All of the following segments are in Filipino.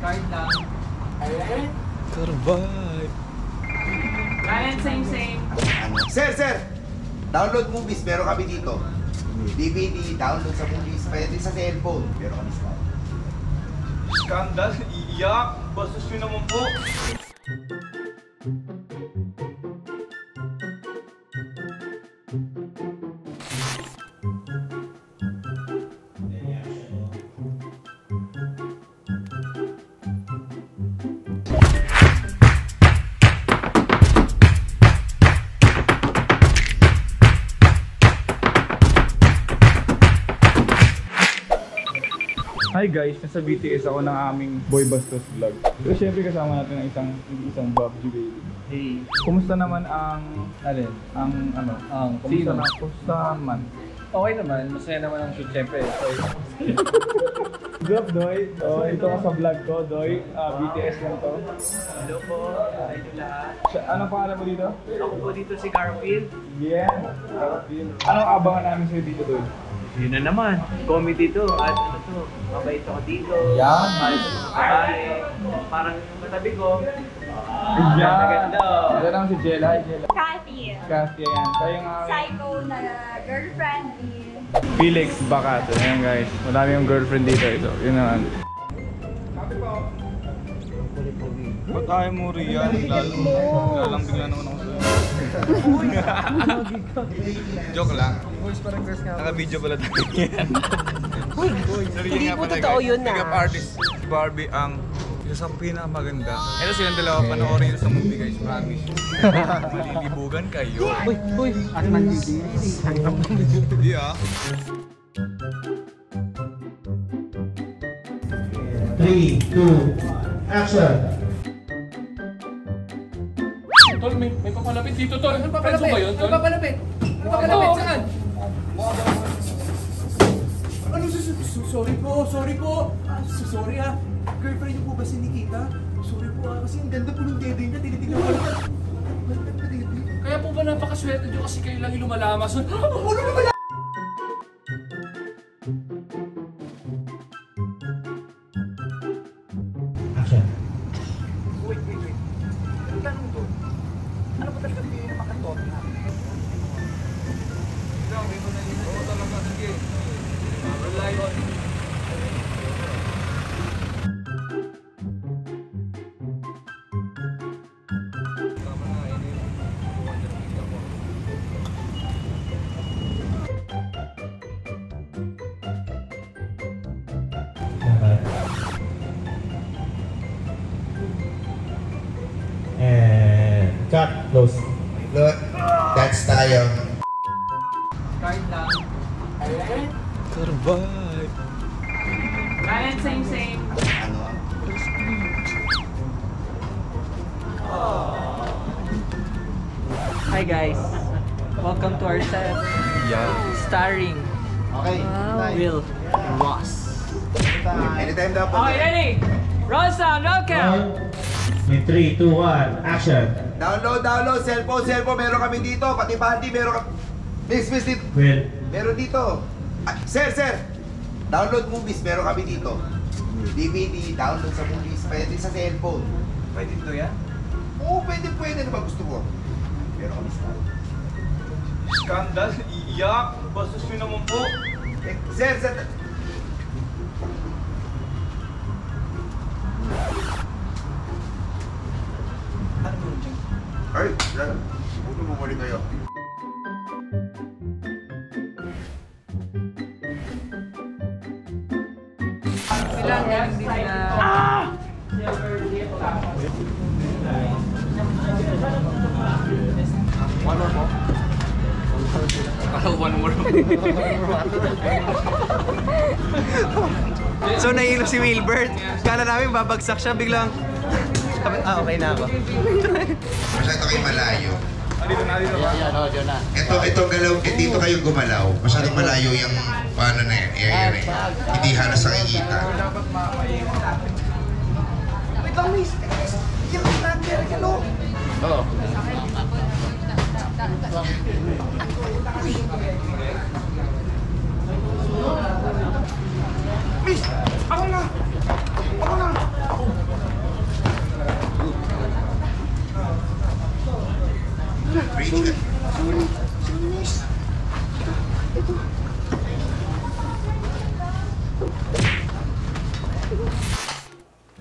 Card lang. Carbide. Ryan, same. Sir! Download movies, meron kami dito. DVD, download sa movies, pwede sa cellphone. Meron kami sa Skandal, iiyak. Bastos nyo naman po. Hi guys, nasa BTS ako ng aming Boy Bastos vlog. So syempre kasama natin ang isang Bob G baby. Hey. Kumusta naman ang Sino? Kumusta man? Okay naman, masaya naman ang shoot syempre. What's up, Doy? Oh, ito ka sa vlog ko, Doy. BTS lang to. Hello po, idol lahat. Anong pangalan mo dito? Ako po dito si Garfield. Yeah, Garfield. Anong abangan namin sa'yo dito, Doy? Yun na naman, comedy to at ano to, mabait ako dito. Yan. Mahal sa mga babae. Parang katabi ko. Yan. Maganda. Ito naman si Jella. Hi, Jella. Kathy. Cassie, ayan. Tayo nga. Psycho na girlfriend ni... Felix Bacato. Ayan guys. Madami yung girlfriend dito. Ito. Yun naman. Ba't ayaw mo riyan? Lalang bigla naman ako sa'yo. Joke lang. Naka-video pala tayo yan. Hindi po totoo yun na. Makeup artist. Si Barbie ang isa sa pinakamaganda. Ito silang dalawa, panoorin nyo sa movie guys, promise. Malilibugan kayo. Uy! At man Hindi ah. 3, 2, action! Tol, may papalapit dito, Tol. Ano papalapit? Ba yun, Tol? Ano papalapit? Ano papalapit? Saan? Ano? Sorry po. Sorry ah. Girlfriend niyo po ba si Nikita? Sorry po ah, kasi ang ganda po ng dede niya. Tinitignan ko lang. Ganda po dede. Kaya po ba napakaswerte nyo kasi kayo lang yung lumalamas? Ano lumalamas? Action! Wait. Ano tanong to? Ano ba talaga hindi na makatot na? Oo talaga, sige. Rely on. And cut, close. Look, that's tayo. Card lang. Carbide. Ryan, same. Ano? Hi guys! Welcome to our set. Yeah. Starring Okay, Will Ross. anytime daw po. Okay, ready? Roll sound, roll count. In 3, 2, 1, action! Download, cellphone, meron kami dito. Pati bandi, meron kami. Miss, dito. Will, Meron dito. Sir! Download movies, meron kami dito. DVD, download sa movies, pwede sa cellphone. Pwede ito yan? Oo, pwede. Ano ba gusto mo? Meron kami sa Skandal, iiyak. Bastos nyo naman po. Sir! Ano mo dyan? Ay, huwag na bumalik kayo. Kailangan din na... One more po. One more. So nahilo si Wilbert. Kala namin babagsak siya, biglang... okay na ako. Masyado kayo malayo. Dito na. Itong galaw, dito kayo gumalaw. Masyadong malayo yung paano na yan. Hindi halos nakikita. Wait lang, miss. Yung number, hello? Oo. Miss, ako na.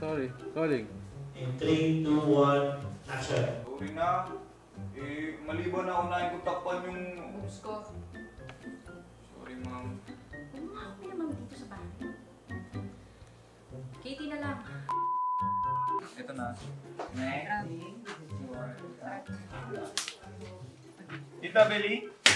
Sorry. Rolling. In 3, 2, 1, action. Sorry na. Maliban na unahin ko takpan yung... Boobs ko. Sorry, ma'am. Ano naman dito sa bahay? Katie na lang. Ito na. Tita Beli?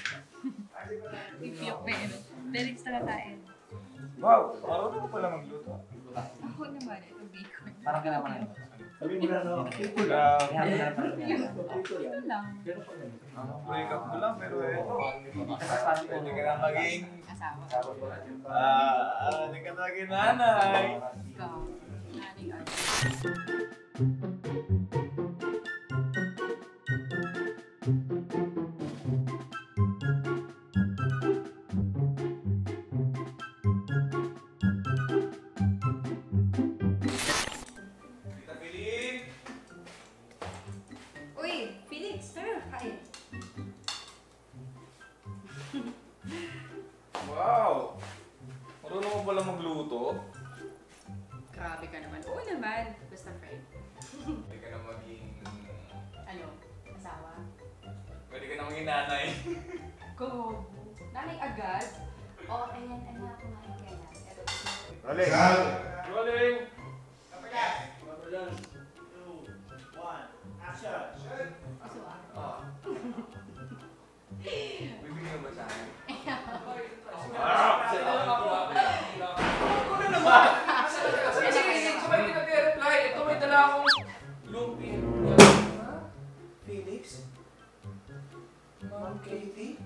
Ipiyok pa yun. Felix na tayo. Wow, marunong ko pala magluto. Ako naman, ito bacon. Parang kailangan na yun. Yun lang. Break up ko lang, pero hindi ka na maging... Asawa. Hindi ka na maging nanay. Ikaw. Nanay Art. Tita Beli? Uy, Felix, tara, kain. Wow! Marunong mo pala magluto? Grabe ka naman. Oo naman. Basta friend. Hindi ka na maging... Ano? Asawa? Pwede ka na maging nanay. Go. Nanay agad? Oo, ayan, anak, kumain ka na. Pero, Rolling! Rolling! Bibigyan ba sa akin? Ako na naman! Sige, sabay kita reply. Ito may dala akong lumpia. Felix? Ma'am Katie?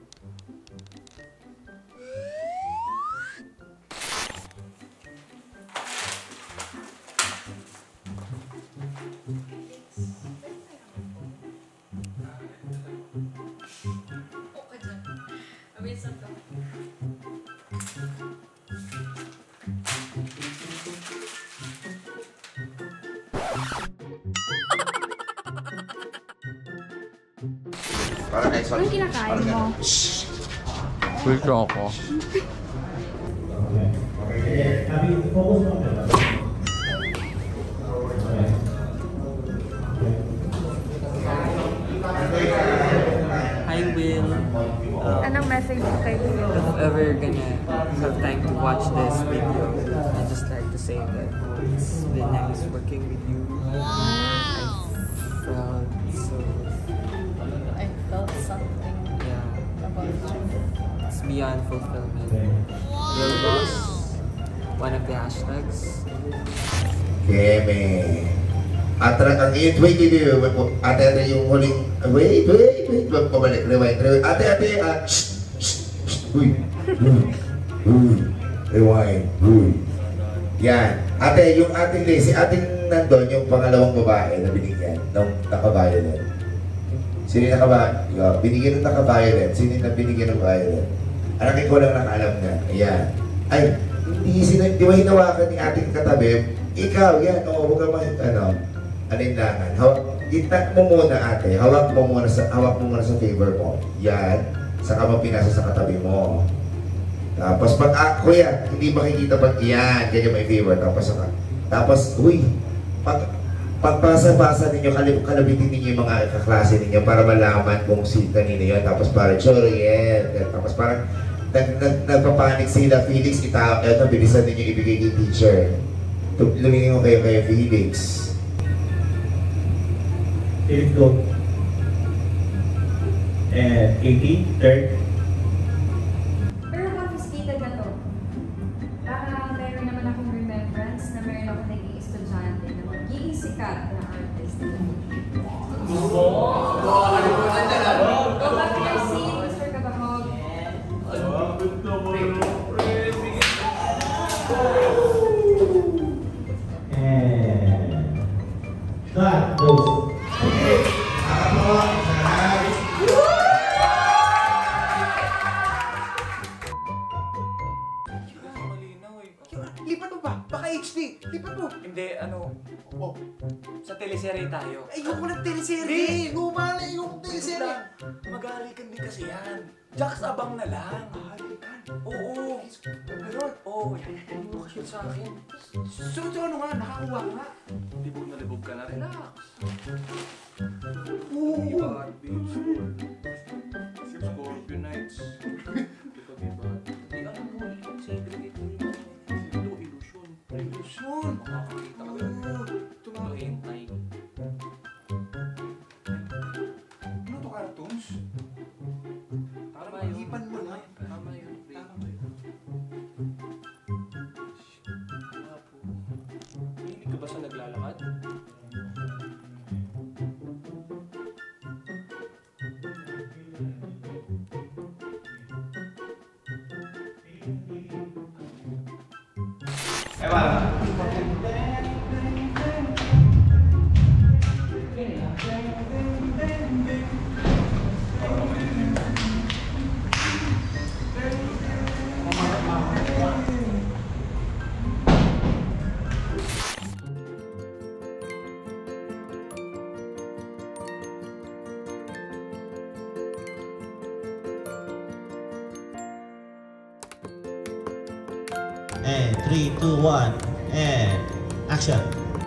okay dyan. Awisan ka. Para next one. Anong kinakain mo? Quick ako. Okay. Sabi, focus mo ka. Hi Will, Anong message mo kay Will? if ever gonna have time to watch this video, I'd just like to say that it's been nice working with you. I felt something about you. It's beyond fulfillment. Will Boss, one of the hashtags. Keme. Ang iyong 22, ate yung huling, wait, pabalik, rewind. Ate, rewind, yan. Ate, yung ating si ating nandun, yung pangalawang babae na binigyan, ng naka-violet. Sino yung naka-violet? Binigyan ng naka-violet. Sino yung binigyan ng violet? Anak ko lang nakaalam na. Ayan. Ay, hindi mo hinawakan ni ating katabi. Ikaw, yan, huwag ka alinlangan. Itak mo muna ate, hawak mo muna sa favor mo. Yan, saka mo pinasa sa katabi mo. Tapos pag kuya, hindi makikita pag yan, ganyan may favor. Tapos, pagpasa-pasa ninyo, kalabitin ninyo yung mga kaklase ninyo para malaman kung si kanino yun. Tapos parang, tapos parang nagpapanik sila, Felix, bilisan ninyo ibigay kay teacher. Lumingin mo kayo kay Felix. Felix, go. And 80, third. Pero confiscated na to. Baka meron naman akong remembrance na meron akong naging estudyante na magiging sikat na artist. Kalimutan na lang. Go back to your seat, Mr. Kabahog. And cut, close. Lipat mo ba? Baka HD. Lipat mo. Hindi, ano, sa teleserye tayo. Ayoko ng teleserye! Gumala yung teleserye! Mag-aalikan din kasi yan. Jax, abang na lang. Halikan! Oo. Meron! Oo, yan mo shoot sa akin. So ano nga, nakakuha ka nga. Libog na libog ka na. Relax. Oo! Scorpio Nights. Hindi alam mo, segregate mo yung ito, illusion. Illusion! Makakakita ka lang. Ito nga. Ito, hentai. Ano to, cartoons? Tama yun. Ipan mo na. Tama yun. Tama ba yun? Hilig ka ba sa naglalakad? And 3, 2, 1, and action.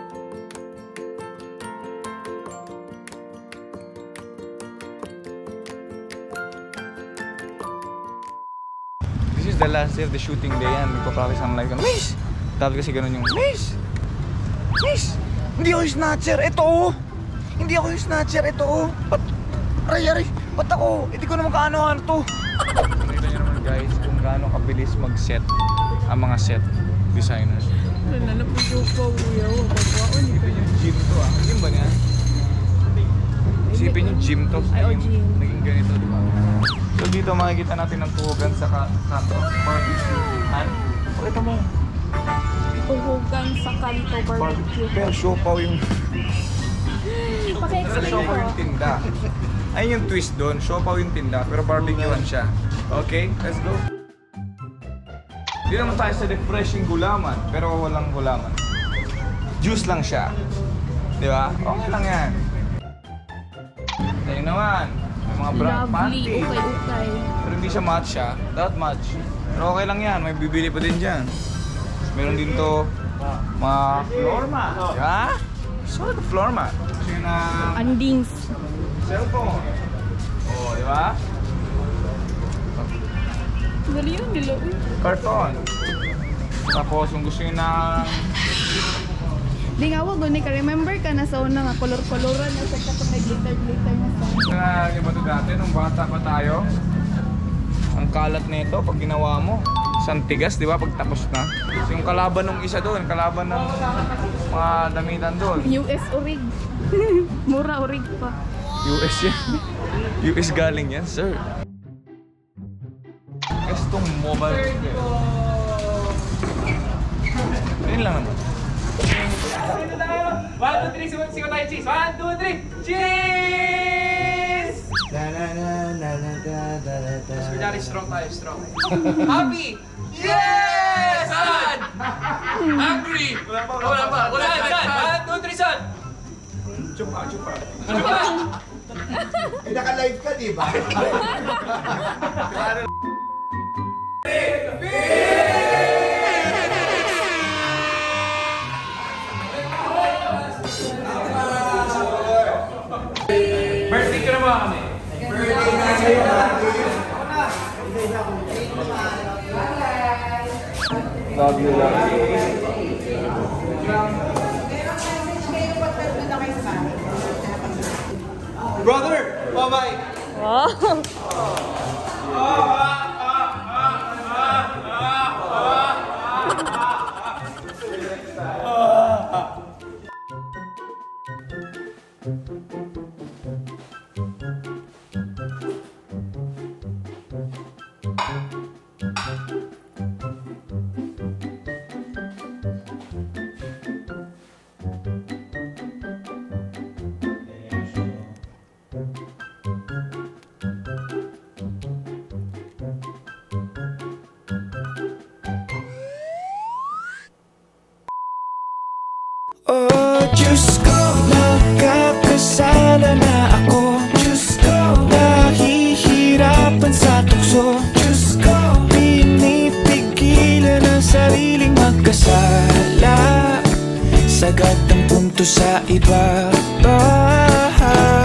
This is the last day of the shooting day yan. Magpa-practice ang live ka. Miss! Dapat kasi ganun yung, Miss! Miss! Hindi ako yung snatcher! Ito oh! Hindi ako yung snatcher! Ito oh! Ba't? Aray! Ba't ako? Hindi ko naman kaano-ano to! Nakita nyo naman guys kung gaano kabilis mag-set ang mga set designers. Nanap po ko kuya. Isipin yung gym to ah. Gym ba niya? Isipin yung gym to. Ay, gym. Naging ganito, di ba? So dito makikita natin ang tuhugan sa kanto. Barbecue. Han? Pakita mo. Tuhugan sa kanto barbecue. Pero siopaw yung... Paki-explain Siopaw yung ko. tinda. Ayun yung twist doon. Siopaw yung tinda. Pero barbecuean siya. Okay? Let's go. Hindi naman tayo sa refreshing gulaman. Pero walang gulaman. Juice lang siya. Di ba? Okay lang yan. Tayo naman. May mga brown Lovely. panty. Okay. Pero hindi siya matcha. Dapat match. Pero okay lang yan. May bibili pa din dyan. Meron din to mga floor mat. Diba? So, the floor mat. Gusto yun na Andings. cellphone. Oh, di ba? Dali yun nila. Karton. Tapos kung gusto nyo na... Di nga wag doon ka. Remember ka na sa una nga color-coloran na sa kapag nag-glitter-glitter na sa. Nalagyan ba ito dati nung bata pa tayo? Ang kalat nito pag ginawa mo. Isang tigas, di ba? Pag tapos na. So, yung kalaban ng isa doon, kalaban ng mga damitan doon. US orig. Mura orig pa. US yan. US galing yan, sir. Guys, itong mobile. Ayun lang naman. 1, 2, 3, sigaw tayo cheese. 1, 2, 3, cheese! Kunyari strong tayo, strong. Happy! Yes! Sad! Angry! Wala pa. Sad! 1, 2, 3, sad! Chupa. Ano ba? Naka-live ka, di ba? Birthday ka na ba kami? Birthday na sa'yo, Love you, love you. Brother! Bye-bye! Oh, Diyos ko, magkakasala na ako. Diyos ko, nahihirapan sa tukso. Diyos ko, pinipigilan ang sariling magkasala. Sagad ang punto sa iba.